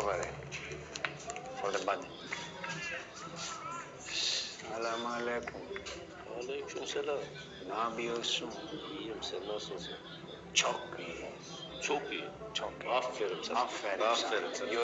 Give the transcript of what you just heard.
Aferin. For the body. Selamünaleyküm. Aleykümselam. Ne yapıyorsun? İyiyim, sen nasılsın? Çok iyi. Çok iyi. Çok iyi. Aferin sana. Aferin Aferin sana. sana.